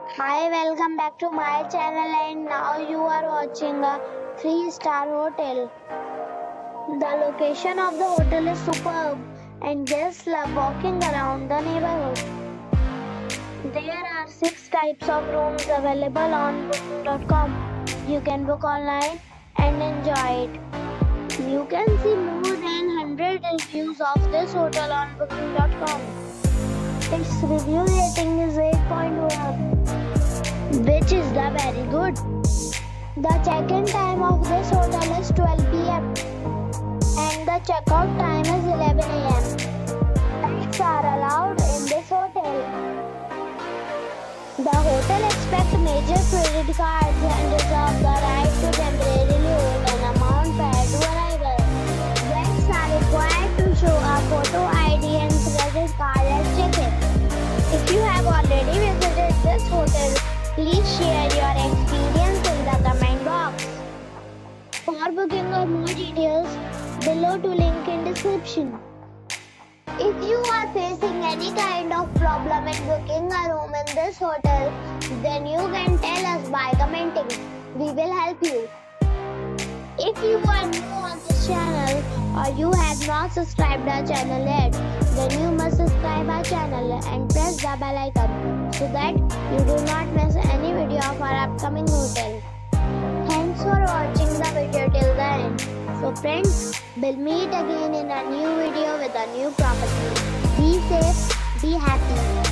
Hi, welcome back to my channel, and now you are watching a 3-star hotel. The location of the hotel is superb and guests love walking around the neighborhood. There are 6 types of rooms available on booking.com. You can book online and enjoy it. You can see more than 100 reviews of this hotel on booking.com. Its review rating is 8.1. which is the very good. The check-in time of this hotel is 12 p.m. and the check-out time is 11 a.m. Pets are allowed in this hotel. The hotel accepts major credit cards and reserves the right to temporarily hold an amount prior to arrival. Guests are required to show a photo ID and credit card at check-in. If you have already visited this hotel, please share your experience in the comment box. For booking or more details, below to link in description. If you are facing any kind of problem in booking a room in this hotel, then you can tell us by commenting. We will help you. If you are new on this channel or you have not subscribed our channel yet, then you must subscribe our channel and press the bell icon so that you do not miss any video of our upcoming hotel. Thanks for watching the video till the end. So friends, we'll meet again in a new video with a new property. Be safe, be happy.